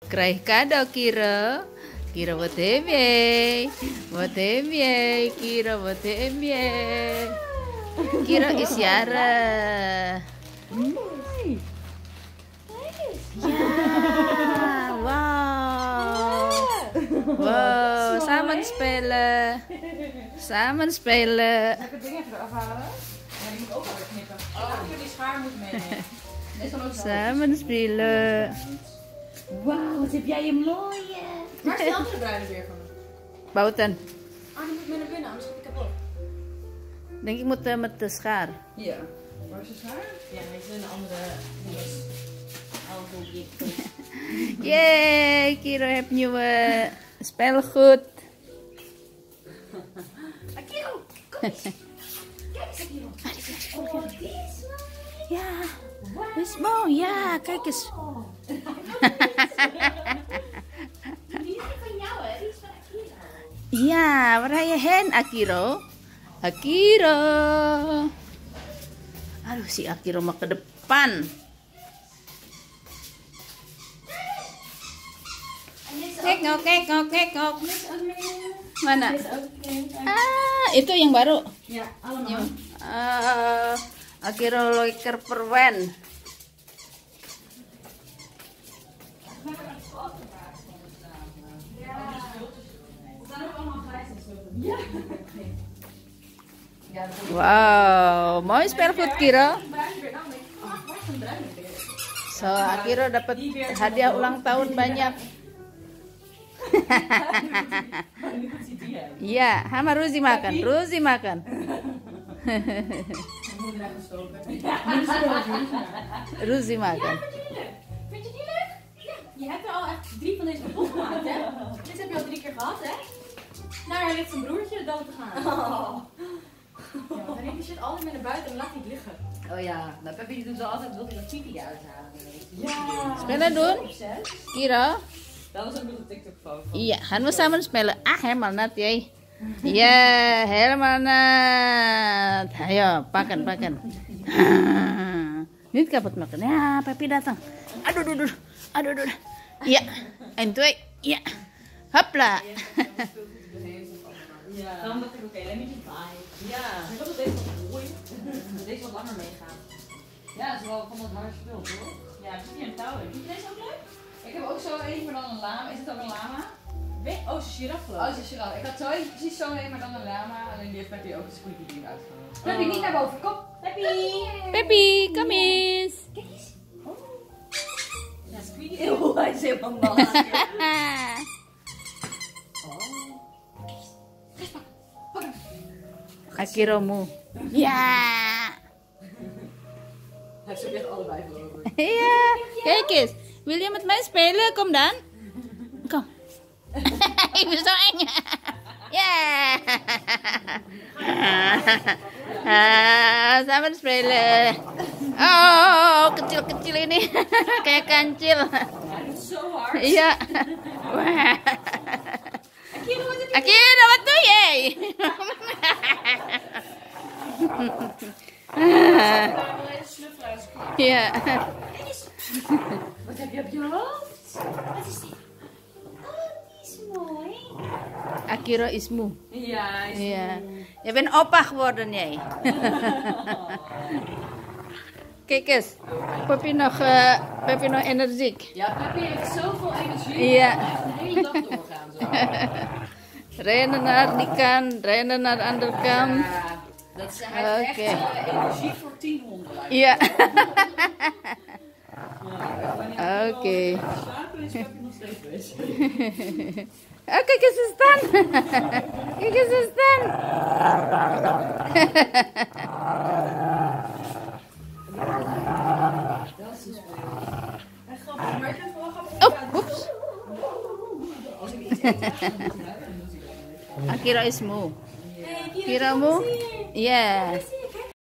Krijg cadeau, Kiro. Kiro, wat heb jij? Wat heb jij, Kiro? Wat heb jij? Kiro is jarig. Ja, wauw. Wow, samen spelen. Samen spelen. Zal ik het ding even eraf halen? Ja, die moet ook alweer knippen. Oh, die schaar moet meenemen. Dit zal ook zo. Samen spelen. Wauw, wat heb jij een mooie. Waar is die andere bruine weer van? Bouten. Ah, die moet mee naar binnen, anders gaat die kapot. Denk ik moet met de schaar. Ja. Waar is de schaar? Ja, hij is een andere. Yay, Kiro heeft nieuwe speelgoed. Kiro, kom eens. Kijk eens, Kiro. Oh, die is mooi. Ja, dat is mooi. Ja, kijk eens. Die is niet van jou, hè? Die is van Akiro. Ja, waar ga je heen, Akiro? Akiro. Aduh, si Akiro mau ke depan. Kekok. Mana? Ah, itu yang baru. Ja, allemaal. Akiro Loiker perwen. Wow, mooi speelgoed, Kiro. So, Akiro dapat hadiah ulang tahun banyak. Iya, sama Ruzi makan. Ruzi makan. Ruzi makan. Vind je die leuk? Ja. Je hebt er al echt 3 van deze kapot gemaakt, hè? Dit heb je al 3 keer gehad, hè? Nou, er ligt zijn broertje dood te gaan. Oh. Ja, dan neemt die shit altijd mee naar buiten en laat hij het liggen. Oh ja, nou Peppy doet zo altijd, wil hij dat piepje uithalen. Ja. Spelen doen? Kiro? Dat was ook nog een TikTok-foto. Iya, gaan we samen spelen. Ah, helemaal nat, jij. Ja, helemaal nat. Ayo, pakan. Niet kapot maken. Ja, Pepi datang. Aduh. Iya, 1, 2. Iya. Hopla. Ja. Dan dacht ik, oké, let me just buy. Ja. Ik hoop dat deze wat mooi. Dat deze wat langer meegaat. Ja, dat is wel van dat hard spul, toch? Ja, ik zie een touw in. Vind je deze ook leuk? Ik heb ook zo een, maar dan een lama. Is het ook een lama? Oh, ze is giraf geloof ik. Oh, ze is giraf. Ik had zo een, precies zo een, maar dan een lama. Alleen die heeft Peppy ook een squeaky ding uitgehaald. Peppy, niet naar boven. Kom, Peppy! Pepi, kom eens. Kijk eens. Ja, squeaky. Eeuw, hij is helemaal nat. Akiro moe. Ja. Hij heeft ze echt allebei verloren. Ja, kijk eens. Wil je met mij spelen? Kom dan. Kom. Ik ben zo eng. Ja. Samen spelen. Oh, kecil-kecil ini. Kayak kancil. Hij doet zo hard. Iya. Akiro, wat doe jij? Ja. Wat heb je op je hoofd? Wat is die? Oh, die is mooi. Akiro is moe. Ja, hij is Ja. Je bent opa geworden, jij. Kijk eens. Peppy nog energiek. Ja, Peppy heeft zoveel energie. Ja. Echt de hele dag doorgaan zo. Rennen naar die kant, rennen naar de andere kant. Ja, dat is hij heeft echt energie voor 10 honden. Ja. Oké. Slapen is Peppy nog steeds bezig. Oh, kijk eens, ze staan. Kijk eens, ze staan. Dat is echt grappig, maar ik vind het wel grappig. Oh, oeps. Als ik iets eet, dan doet hij dat. Akiro is moe. Kiro moe? Yes.